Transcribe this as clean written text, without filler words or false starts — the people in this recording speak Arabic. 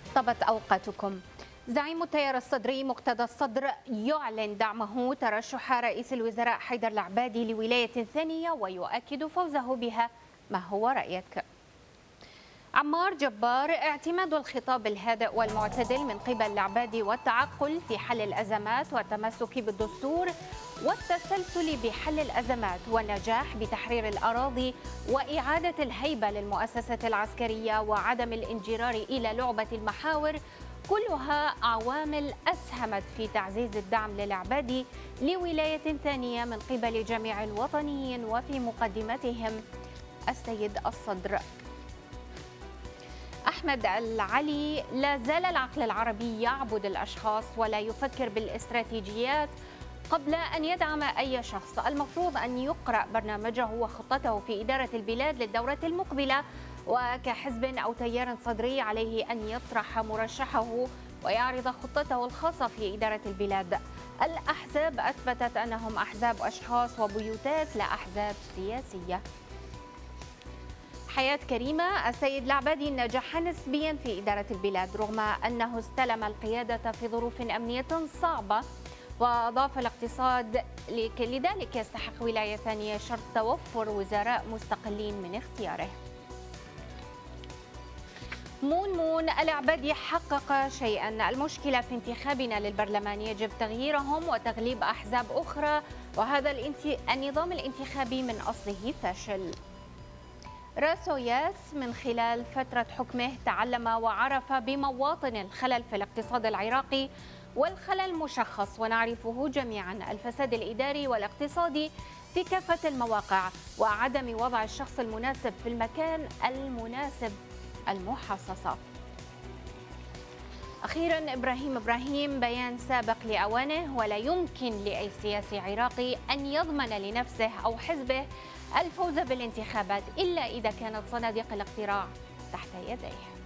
طبت أوقاتكم. زعيم التيار الصدري مقتدى الصدر يعلن دعمه ترشح رئيس الوزراء حيدر العبادي لولاية ثانية ويؤكد فوزه بها. ما هو رأيك؟ عمار جبار: اعتماد الخطاب الهادئ والمعتدل من قبل العبادي والتعقل في حل الأزمات والتمسك بالدستور والتسلسل بحل الأزمات والنجاح بتحرير الأراضي وإعادة الهيبة للمؤسسة العسكرية وعدم الانجرار إلى لعبة المحاور، كلها عوامل أسهمت في تعزيز الدعم للعبادي لولاية ثانية من قبل جميع الوطنيين وفي مقدمتهم السيد الصدر. أحمد العلي: لا زال العقل العربي يعبد الأشخاص ولا يفكر بالاستراتيجيات قبل أن يدعم أي شخص. المفروض أن يقرأ برنامجه وخطته في إدارة البلاد للدورة المقبلة، وكحزب أو تيار صدري عليه أن يطرح مرشحه ويعرض خطته الخاصة في إدارة البلاد. الأحزاب أثبتت أنهم أحزاب أشخاص وبيوتات لا أحزاب سياسية. حياة كريمة: السيد العبادي نجح نسبيا في إدارة البلاد رغم أنه استلم القيادة في ظروف أمنية صعبة، وأضاف الاقتصاد لذلك يستحق ولاية ثانية شرط توفر وزراء مستقلين من اختياره. مون: العبادي حقق شيئا، المشكلة في انتخابنا للبرلمان، يجب تغييرهم وتغليب أحزاب أخرى، وهذا النظام الانتخابي من أصله فاشل. راسوياس: من خلال فترة حكمه تعلم وعرف بمواطن الخلل في الاقتصاد العراقي، والخلل مشخص ونعرفه جميعا، الفساد الإداري والاقتصادي في كافة المواقع وعدم وضع الشخص المناسب في المكان المناسب، المحاصصة. أخيرا إبراهيم: بيان سابق لأوانه، ولا يمكن لأي سياسي عراقي أن يضمن لنفسه أو حزبه الفوز بالانتخابات إلا إذا كانت صناديق الاقتراع تحت يديه.